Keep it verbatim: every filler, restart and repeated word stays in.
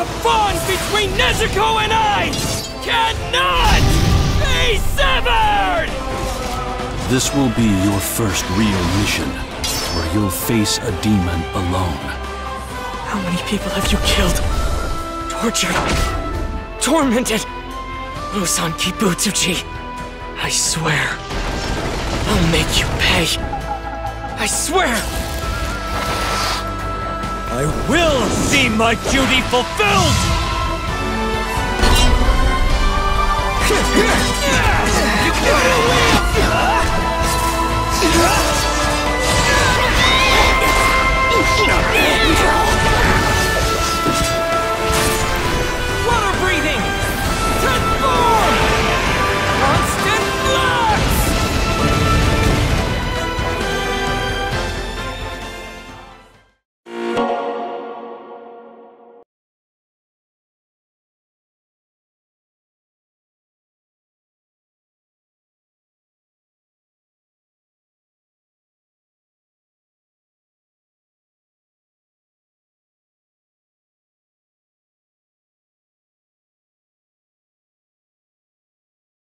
bond between Nezuko and I cannot be severed! This will be your first real mission, where you'll face a demon alone. How many people have you killed? Tortured? Tormented? Musan Kibutsuji, I swear, I'll make you pay. I swear! I will see my duty fulfilled! You